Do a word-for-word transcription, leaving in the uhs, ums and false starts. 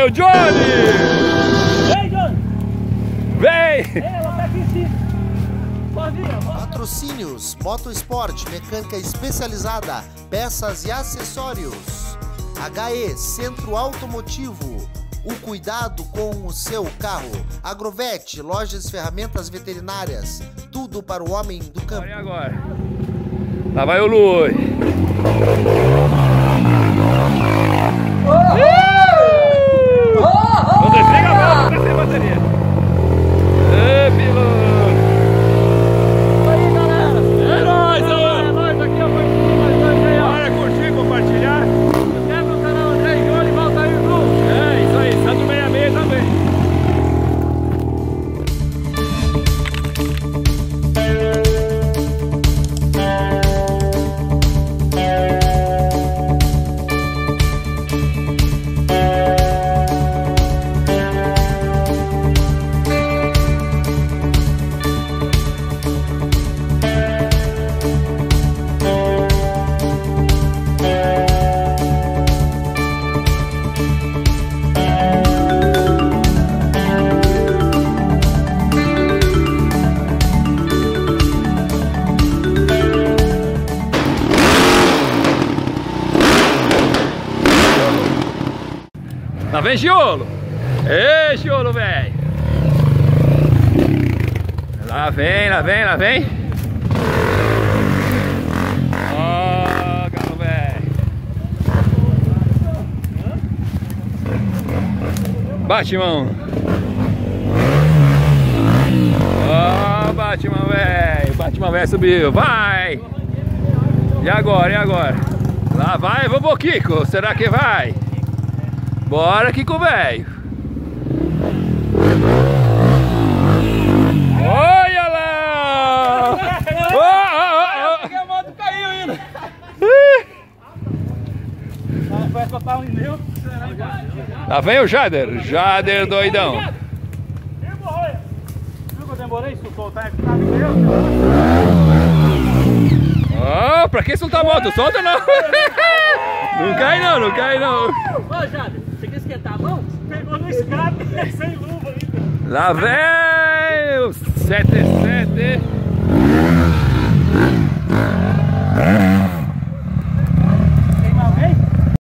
meu Johnny! Vem, Johnny! Vem! Ela tá aqui em cima. Pode vir, ó. Patrocínios, Motosport, mecânica especializada, peças e acessórios. H E, Centro Automotivo, o cuidado com o seu carro. Agrovet, lojas e ferramentas veterinárias, tudo para o homem do campo. E agora? Lá vai o Lui. Não desliga a moto, tá sem bateria. Ê, piloto! Aí, galera! É nóis, É ó! nóis aqui, ó. Mais dois aí, ó. Bora curtir, compartilhar. Se inscreve no canal André e Johnny, volta aí, Lu. É, isso aí, Santo sessenta e seis também. Lá vem Giolo! Ei, Giolo, velho! Lá vem, lá vem, lá vem! Ó, galo, velho! Batman! Ó, Batman, velho! Batman, velho, subiu! Vai! E agora, e agora? Lá vai, vovô Kiko! Será que vai? Bora aqui com o velho. Olha lá! Oh, oh, oh. A moto caiu ainda. Vai pra pau em meu. Lá vem o Jader. Jader doidão. Viu que eu demorei isso soltar aqui? Tá meu. Oh, pra que soltar a moto? Solta não! Não cai não, não cai não. Ô, Jader, você quer esquentar a mão? Pegou no escape, sem luva ainda. Lá vem o setenta e sete.